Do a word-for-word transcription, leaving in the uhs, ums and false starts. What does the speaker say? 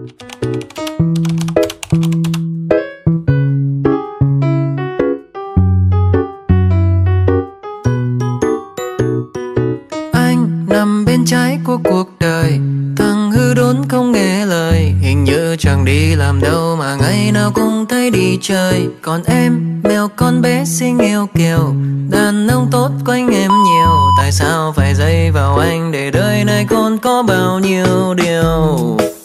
Anh nằm bên trái của cuộc đời, thằng hư đốn không nghe lời, hình như chẳng đi làm đâu mà ngày nào cũng thấy đi chơi. Còn em, mèo con bé xinh yêu kiều, đàn ông tốt quanh em nhiều, tại sao phải dây vào anh để đời này còn có bao nhiêu điều.